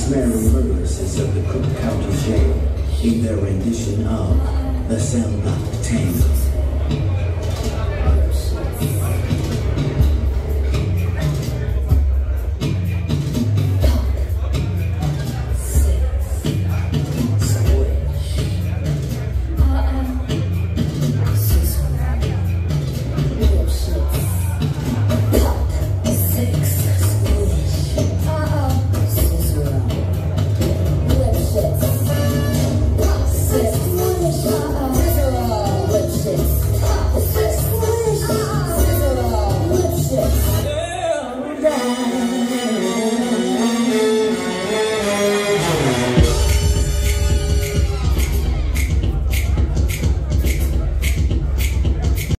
snaring murderesses of the Cook County Jail in their rendition of the Cell Block Tango.